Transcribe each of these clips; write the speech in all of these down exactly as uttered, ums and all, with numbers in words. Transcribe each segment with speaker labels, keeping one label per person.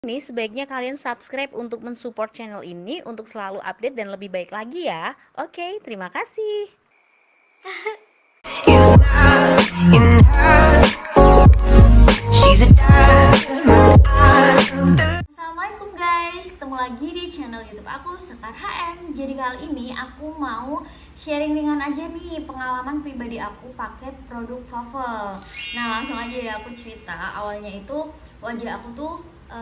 Speaker 1: Ini sebaiknya kalian subscribe untuk mensupport channel ini untuk selalu update dan lebih baik lagi ya. Oke, terima kasih.
Speaker 2: Assalamualaikum guys, ketemu lagi di channel YouTube aku Sekar H M. Jadi kali ini aku mau sharing ringan aja nih pengalaman pribadi aku pakai produk Fafel. Nah langsung aja ya aku cerita. Awalnya itu wajah aku tuh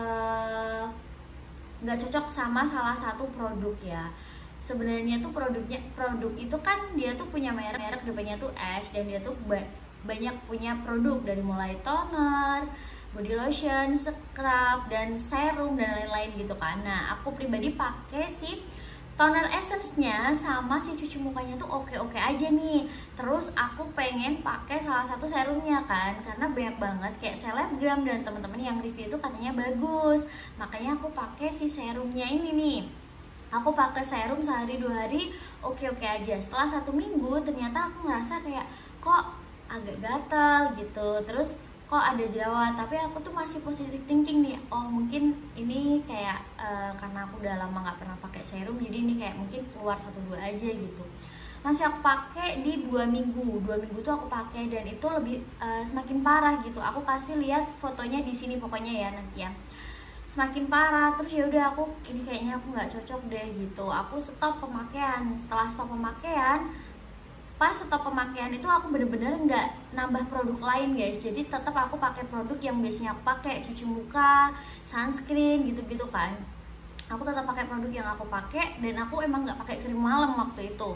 Speaker 2: eh, nggak uh, cocok sama salah satu produk ya. Sebenarnya tuh produknya produk itu kan dia tuh punya merek merek depannya tuh S, dan dia tuh ba banyak punya produk dari mulai toner, body lotion, scrub, dan serum dan lain-lain gitu kan. Nah aku pribadi pakai si toner essence-nya sama si cuci mukanya tuh oke-oke aja nih. Terus aku pengen pakai salah satu serumnya kan, karena banyak banget kayak selebgram dan teman-teman yang review itu katanya bagus. Makanya aku pakai si serumnya ini nih. Aku pakai serum sehari dua hari oke-oke aja. Setelah satu minggu ternyata aku ngerasa kayak kok agak gatal gitu. Terus kok ada jerawat, tapi aku tuh masih positive thinking nih. Oh mungkin ini kayak uh, karena aku udah lama nggak pernah pakai serum, jadi ini kayak mungkin keluar satu dua aja gitu. Masih aku pakai di dua minggu, dua minggu tuh aku pakai dan itu lebih uh, semakin parah gitu. Aku kasih lihat fotonya di sini pokoknya ya nanti ya. Semakin parah, terus ya udah aku ini kayaknya aku nggak cocok deh gitu. Aku stop pemakaian. Setelah stop pemakaian, pas stop pemakaian itu aku bener-bener nggak nambah produk lain guys. Jadi tetap aku pakai produk yang biasanya aku pakai, cuci muka, sunscreen gitu-gitu kan. Aku tetap pakai produk yang aku pakai dan aku emang nggak pakai krim malam waktu itu.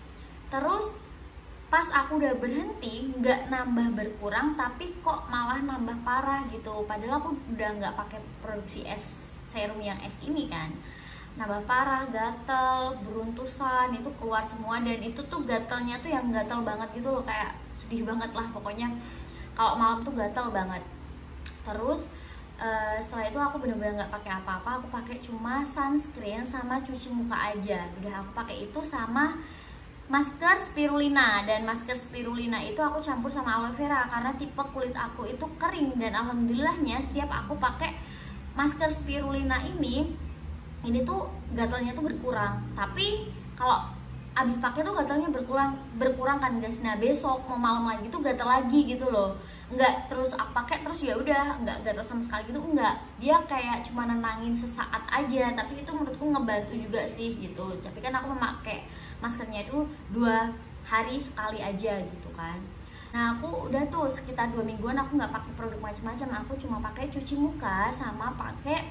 Speaker 2: Terus pas aku udah berhenti, nggak nambah berkurang tapi kok malah nambah parah gitu. Padahal aku udah nggak pakai produksi es serum yang es ini kan. Nambah parah, gatel, beruntusan, itu keluar semua. Dan itu tuh gatelnya tuh yang gatel banget gitu loh, kayak sedih banget lah pokoknya. Kalau malam tuh gatel banget. Terus uh, setelah itu aku bener-bener nggak pakai apa-apa. Aku pakai cuma sunscreen sama cuci muka aja. Udah aku pakai itu sama masker spirulina. Dan masker spirulina itu aku campur sama aloe vera karena tipe kulit aku itu kering. Dan alhamdulillahnya setiap aku pakai masker spirulina ini ini tuh gatalnya tuh berkurang. Tapi kalau abis pakai tuh gatalnya berkurang berkurang kan guys. Nah besok mau malam lagi tuh gatal lagi gitu loh. Nggak terus aku pakai terus ya udah nggak gatal sama sekali gitu, enggak. Dia kayak cuma nenangin sesaat aja, tapi itu menurutku ngebantu juga sih gitu. Tapi kan aku memakai maskernya itu dua hari sekali aja gitu kan. Nah aku udah tuh sekitar dua mingguan aku nggak pakai produk macam-macam. Aku cuma pakai cuci muka sama pakai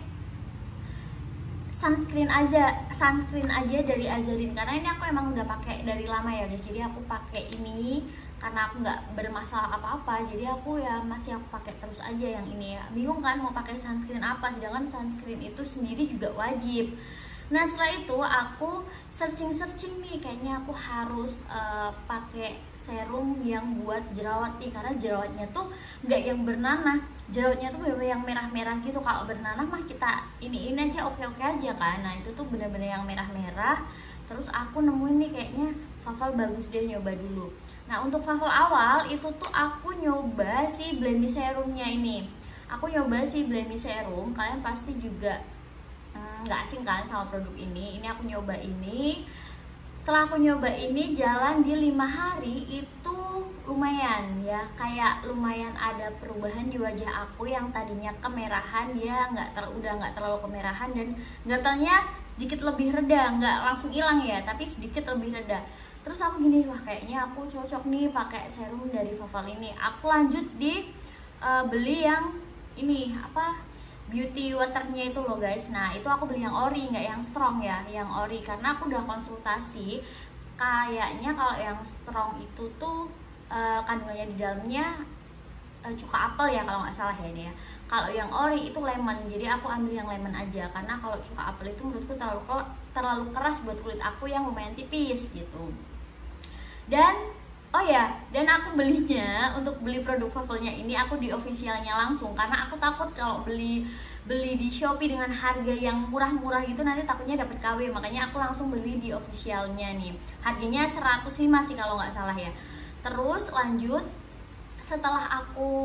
Speaker 2: sunscreen aja, sunscreen aja dari Azarin, karena ini aku emang udah pakai dari lama ya guys. Jadi aku pakai ini karena aku nggak bermasalah apa-apa, jadi aku ya masih aku pakai terus aja yang ini ya. Bingung kan mau pakai sunscreen apa, sedangkan sunscreen itu sendiri juga wajib. Nah setelah itu aku searching-searching nih, kayaknya aku harus uh, pakai serum yang buat jerawat nih, karena jerawatnya tuh nggak yang bernanah, jerawatnya tuh bener-bener yang merah-merah gitu. Kalau bernanah mah kita ini ini aja oke-oke aja kan. Nah itu tuh bener-bener yang merah-merah. Terus aku nemuin nih kayaknya Fafel bagus deh, nyoba dulu. Nah untuk Fafel awal itu tuh aku nyoba si blemish serumnya ini. Aku nyoba si blemish serum, kalian pasti juga nggak hmm, asing kan sama produk ini. Ini aku nyoba ini. Setelah aku nyoba ini jalan di lima hari itu lumayan ya, kayak lumayan ada perubahan di wajah aku yang tadinya kemerahan, dia nggak ter udah nggak terlalu kemerahan dan gatalnya sedikit lebih reda, nggak langsung hilang ya, tapi sedikit lebih reda. Terus aku gini, wah kayaknya aku cocok nih pakai serum dari Fafel ini. Aku lanjut di uh, beli yang ini apa beauty waternya itu loh guys. Nah itu aku beli yang ori, nggak yang strong ya, yang ori, karena aku udah konsultasi. Kayaknya kalau yang strong itu tuh uh, kandungannya di dalamnya uh, cuka apel ya kalau nggak salah ya ini ya. Kalau yang ori itu lemon, jadi aku ambil yang lemon aja, karena kalau cuka apel itu menurutku terlalu terlalu keras buat kulit aku yang lumayan tipis gitu. Dan oh ya, dan aku belinya untuk beli produk Fafelnya ini aku di officialnya langsung, karena aku takut kalau beli beli di Shopee dengan harga yang murah-murah gitu nanti takutnya dapat K W. Makanya aku langsung beli di officialnya nih. Harganya seratus lima sih kalau nggak salah ya. Terus lanjut setelah aku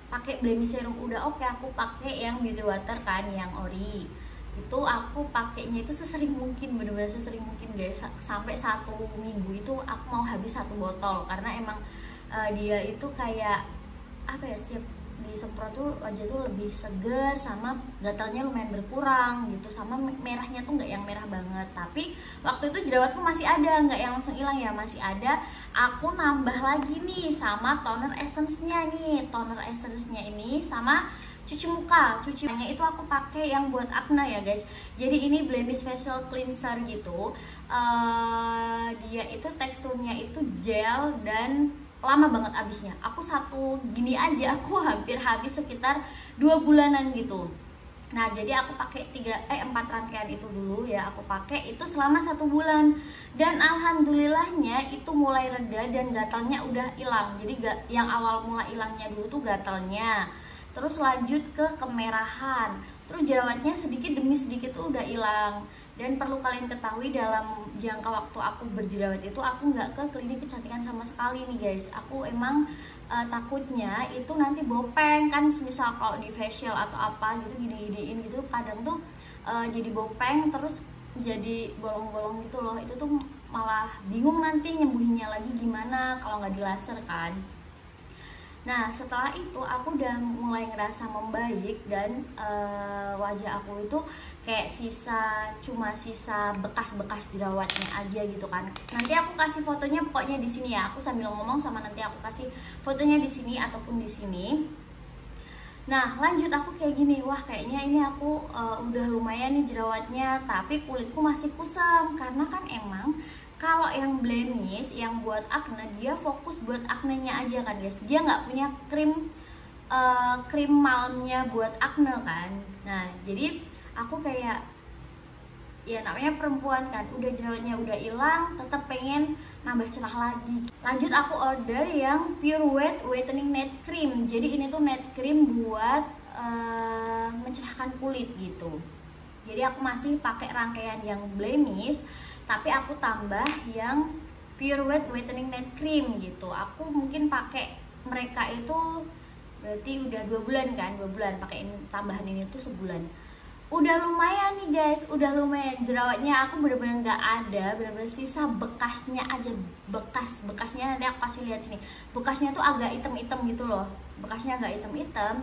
Speaker 2: pakai blemish serum udah oke, aku pakai yang beauty water kan, yang ori. Itu aku pakainya itu sesering mungkin, bener-bener sesering mungkin guys. Sampai satu minggu itu aku mau habis satu botol, karena emang uh, dia itu kayak apa ya, setiap disemprot tuh wajah tuh lebih seger, sama gatalnya lumayan berkurang gitu, sama merahnya tuh nggak yang merah banget. Tapi waktu itu jerawatku masih ada, nggak yang langsung hilang ya, masih ada. Aku nambah lagi nih sama toner essence-nya nih, toner essence-nya ini sama cuci muka. Cuci mukanya itu aku pakai yang buat acne ya guys. Jadi ini blemish facial cleanser gitu. Uh, dia itu teksturnya itu gel dan lama banget habisnya. Aku satu gini aja aku hampir habis sekitar dua bulanan gitu. Nah jadi aku pakai tiga eh empat rangkaian itu dulu ya, aku pakai itu selama satu bulan, dan alhamdulillahnya itu mulai reda dan gatalnya udah hilang. Jadi gak, yang awal mula hilangnya dulu tuh gatalnya, terus lanjut ke kemerahan, terus jerawatnya sedikit demi sedikit tuh udah hilang. Dan perlu kalian ketahui, dalam jangka waktu aku berjerawat itu aku nggak ke klinik kecantikan sama sekali nih guys. Aku emang uh, takutnya itu nanti bopeng kan, misal kalau di facial atau apa gitu gini-giniin gitu, kadang tuh uh, jadi bopeng terus jadi bolong-bolong gitu loh. Itu tuh malah bingung nanti nyembuhinnya lagi gimana kalau nggak dilaser kan. Nah setelah itu aku udah mulai ngerasa membaik, dan uh, wajah aku itu kayak sisa, cuma sisa bekas-bekas jerawatnya aja gitu kan. Nanti aku kasih fotonya pokoknya di sini ya, aku sambil ngomong sama nanti aku kasih fotonya di sini ataupun di sini. Nah lanjut aku kayak gini, wah kayaknya ini aku uh, udah lumayan nih jerawatnya, tapi kulitku masih kusam, karena kan emang kalau yang blemish, yang buat acne, dia fokus buat acne-nya aja kan guys. Dia nggak punya krim uh, krim malamnya buat acne kan. Nah jadi aku kayak, ya namanya perempuan kan, udah jerawatnya udah hilang, tetap pengen nambah cerah lagi. Lanjut aku order yang Pure Wet Whitening Night Cream. Jadi ini tuh night cream buat uh, mencerahkan kulit gitu. Jadi aku masih pakai rangkaian yang blemish, tapi aku tambah yang Pure Wet Whitening Night Cream gitu. Aku mungkin pakai mereka itu berarti udah dua bulan kan, dua bulan pakai ini, tambahan ini tuh sebulan. Udah lumayan nih guys, udah lumayan. Jerawatnya aku bener-bener nggak ada, bener-bener sisa bekasnya aja, bekas bekasnya nanti aku kasih lihat sini. Bekasnya tuh agak hitam-hitam gitu loh, bekasnya agak hitam-hitam.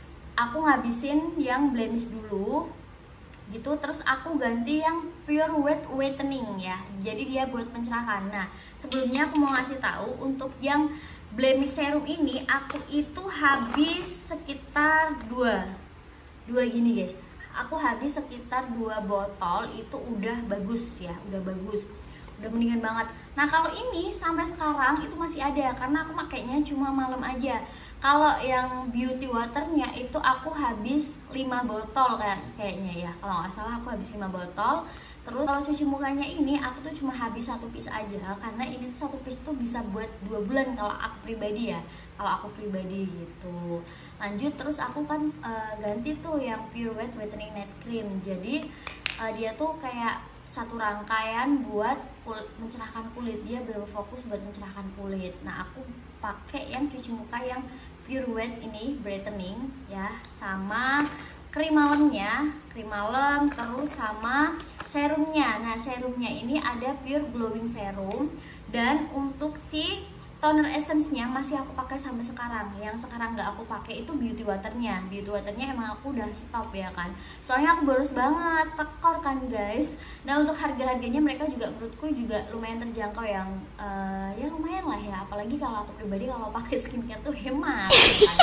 Speaker 2: Aku ngabisin yang blemish dulu gitu, terus aku ganti yang Pure Wet Whitening ya, jadi dia buat pencerahan. Nah sebelumnya aku mau ngasih tahu, untuk yang blemish serum ini aku itu habis sekitar dua dua gini guys, aku habis sekitar dua botol. Itu udah bagus ya, udah bagus, udah mendingan banget. Nah kalau ini sampai sekarang itu masih ada, karena aku makainya cuma malam aja. Kalau yang beauty waternya itu aku habis lima botol kayak kayaknya ya, kalau nggak salah aku habis lima botol. Terus kalau cuci mukanya ini aku tuh cuma habis satu piece aja, karena ini tuh satu piece tuh bisa buat dua bulan kalau aku pribadi ya, kalau aku pribadi gitu. Lanjut terus aku kan uh, ganti tuh yang Pure Wet Whitening Night Cream. Jadi uh, dia tuh kayak satu rangkaian buat kulit, mencerahkan kulit, dia berfokus buat mencerahkan kulit. Nah aku pakai yang cuci muka yang Pure Wet ini brightening ya, sama krim malamnya, krim malam, terus sama serumnya. Nah serumnya ini ada Pure Glowing Serum, dan untuk si toner essence-nya masih aku pakai sampai sekarang. Yang sekarang nggak aku pakai itu beauty waternya. Beauty waternya emang aku udah stop ya kan, soalnya aku boros banget, tekor kan guys. Nah untuk harga-harganya mereka juga menurutku juga lumayan terjangkau, yang uh, ya lumayan lah ya, apalagi kalau aku pribadi kalau pakai skincare tuh hemat kan.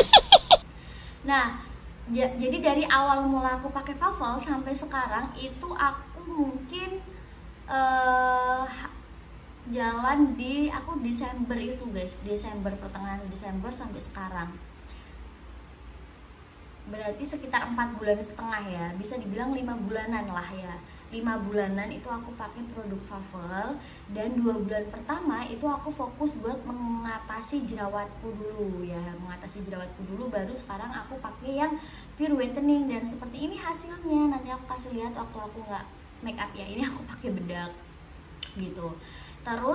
Speaker 2: Nah jadi dari awal mula aku pakai Favell sampai sekarang itu aku mungkin uh, jalan di aku Desember itu guys, Desember, pertengahan Desember sampai sekarang, berarti sekitar empat bulan setengah ya, bisa dibilang lima bulanan lah ya. Lima bulanan itu aku pakai produk Favell, dan dua bulan pertama itu aku fokus buat mengatasi jerawatku dulu ya, mengatasi jerawatku dulu, baru sekarang aku pakai yang Pure Whitening. Dan seperti ini hasilnya, nanti aku kasih lihat waktu aku nggak make up ya. Ini aku pakai bedak gitu. Terus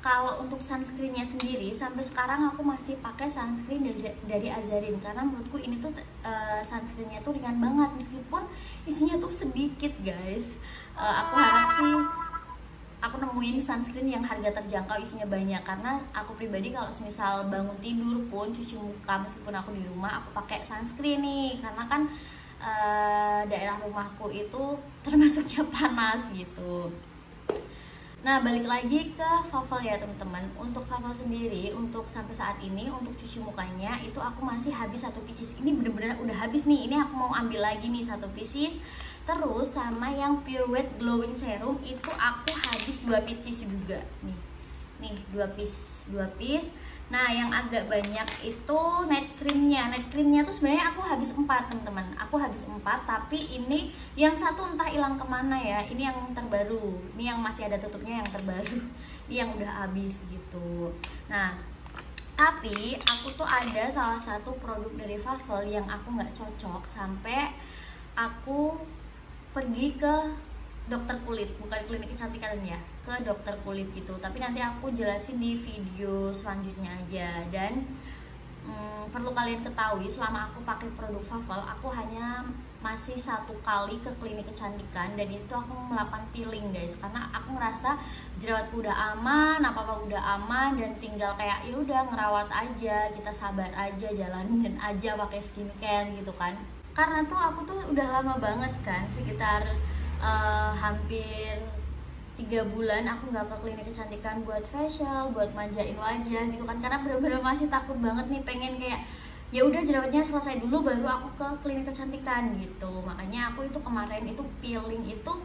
Speaker 2: Kalau untuk sunscreennya sendiri, sampai sekarang aku masih pakai sunscreen dari Azarin karena menurutku ini tuh uh, sunscreennya tuh ringan banget meskipun isinya tuh sedikit guys. Uh, aku harap sih aku nemuin sunscreen yang harga terjangkau isinya banyak, karena aku pribadi kalau misal bangun tidur pun cuci muka meskipun aku di rumah aku pakai sunscreen nih, karena kan uh, daerah rumahku itu termasuknya panas gitu. Nah, balik lagi ke Favel ya teman-teman. Untuk Favel sendiri, untuk sampai saat ini untuk cuci mukanya itu aku masih habis satu pieces. Ini bener-bener udah habis nih. Ini aku mau ambil lagi nih satu pieces. Terus sama yang Pure Wet Glowing Serum itu aku habis dua pieces juga nih. Nih, dua piece, dua piece. Nah, yang agak banyak itu night creamnya. Night creamnya tuh sebenarnya aku habis empat teman-teman. Aku habis empat, tapi ini yang satu entah hilang kemana ya. Ini yang terbaru. Ini yang masih ada tutupnya yang terbaru. Ini yang udah habis gitu. Nah, tapi aku tuh ada salah satu produk dari Favel yang aku nggak cocok sampai aku pergi ke dokter kulit, bukan klinik kecantikan ya, ke dokter kulit gitu. Tapi nanti aku jelasin di video selanjutnya aja. Dan hmm, perlu kalian ketahui, selama aku pakai produk Favel, aku hanya masih satu kali ke klinik kecantikan, dan itu aku melakukan peeling guys, karena aku ngerasa jerawatku udah aman, apa apa udah aman, dan tinggal kayak ya udah ngerawat aja, kita sabar aja, jalanin aja pakai skincare gitu kan. Karena tuh aku tuh udah lama banget kan, sekitar Uh, hampir tiga bulan aku nggak ke klinik kecantikan buat facial, buat manjain wajah gitu kan, karena bener-bener masih takut banget nih, pengen kayak ya udah jerawatnya selesai dulu baru aku ke klinik kecantikan gitu. Makanya aku itu kemarin itu peeling itu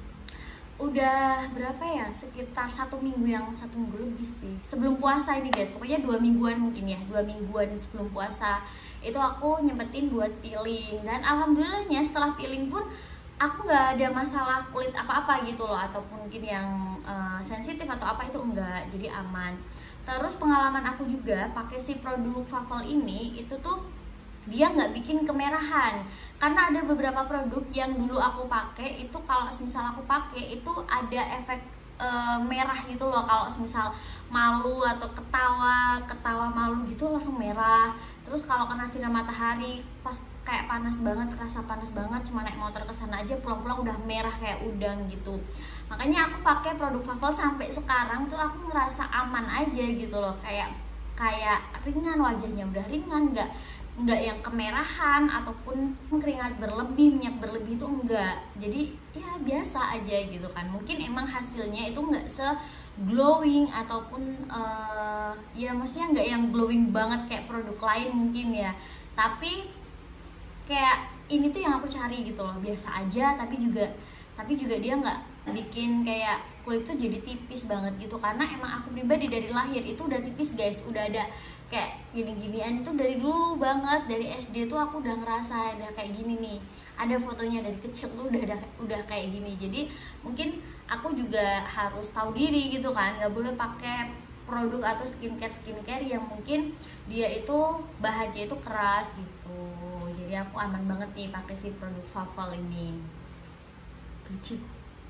Speaker 2: udah berapa ya, sekitar satu minggu, yang satu minggu lebih sih, sebelum puasa ini guys, pokoknya dua mingguan mungkin ya, dua mingguan sebelum puasa itu aku nyempetin buat peeling. Dan alhamdulillahnya setelah peeling pun aku nggak ada masalah kulit apa-apa gitu loh, ataupun mungkin yang uh, sensitif atau apa, itu enggak, jadi aman. Terus pengalaman aku juga pakai si produk Favel ini, itu tuh dia nggak bikin kemerahan, karena ada beberapa produk yang dulu aku pakai itu kalau misal aku pakai itu ada efek uh, merah gitu loh, kalau misal malu atau ketawa ketawa malu gitu langsung merah. Terus kalau kena sinar matahari pas kayak panas banget, terasa panas banget, cuma naik motor ke sana aja pulang-pulang udah merah kayak udang gitu. Makanya aku pakai produk Favel sampai sekarang tuh aku ngerasa aman aja gitu loh, kayak kayak ringan, wajahnya udah ringan, nggak nggak yang kemerahan ataupun keringat berlebih, minyak berlebih itu enggak. Jadi ya biasa aja gitu kan. Mungkin emang hasilnya itu nggak se glowing ataupun uh, ya maksudnya nggak yang glowing banget kayak produk lain mungkin ya, tapi kayak ini tuh yang aku cari gitu loh, biasa aja tapi juga tapi juga dia nggak bikin kayak kulit tuh jadi tipis banget gitu. Karena emang aku pribadi dari lahir itu udah tipis guys, udah ada kayak gini-ginian itu dari dulu banget, dari S D tuh aku udah ngerasa ada kayak gini nih, ada fotonya dari kecil tuh udah udah, udah kayak gini. Jadi mungkin aku juga harus tahu diri gitu kan, nggak boleh pakai produk atau skincare skincare yang mungkin dia itu bahannya itu keras gitu. Jadi aku aman banget nih pakai si produk Favel ini. Bucin.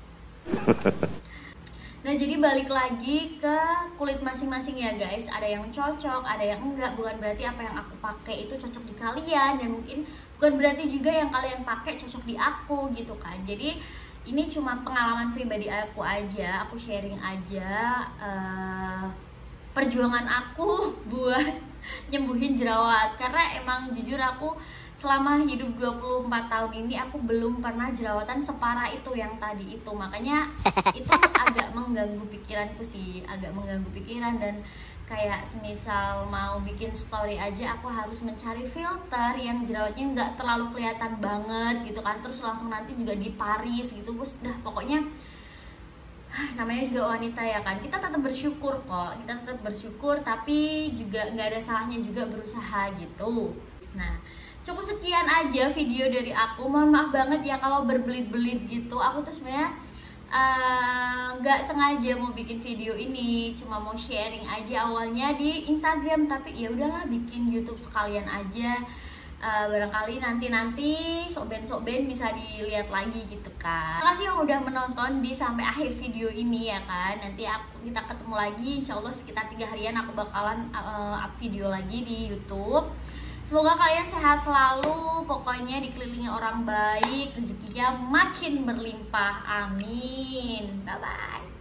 Speaker 2: Nah, jadi balik lagi ke kulit masing-masing ya guys. Ada yang cocok, ada yang enggak. Bukan berarti apa yang aku pakai itu cocok di kalian, dan mungkin bukan berarti juga yang kalian pakai cocok di aku gitu kan. Jadi ini cuma pengalaman pribadi aku aja, aku sharing aja uh, perjuangan aku buat nyembuhin jerawat. Karena emang jujur aku selama hidup dua puluh empat tahun ini aku belum pernah jerawatan separah itu yang tadi itu. Makanya itu agak mengganggu pikiranku sih, agak mengganggu pikiran. Dan kayak semisal mau bikin story aja aku harus mencari filter yang jerawatnya nggak terlalu kelihatan banget gitu kan. Terus langsung nanti juga di Paris gitu, terus dah pokoknya namanya juga wanita ya kan, kita tetap bersyukur kok, kita tetap bersyukur, tapi juga nggak ada salahnya juga berusaha gitu. Nah, cukup sekian aja video dari aku. Mohon maaf banget ya kalau berbelit-belit gitu. Aku tuh sebenarnya nggak uh, sengaja mau bikin video ini, cuma mau sharing aja awalnya di Instagram, tapi ya udahlah bikin YouTube sekalian aja. uh, barangkali nanti-nanti soben-soben bisa dilihat lagi gitu kan. Terima kasih yang udah menonton di sampai akhir video ini ya kan. Nanti aku, kita ketemu lagi insya Allah sekitar tiga harian aku bakalan uh, up video lagi di YouTube. Semoga kalian sehat selalu, pokoknya dikelilingi orang baik, rezekinya makin berlimpah, amin. Bye bye.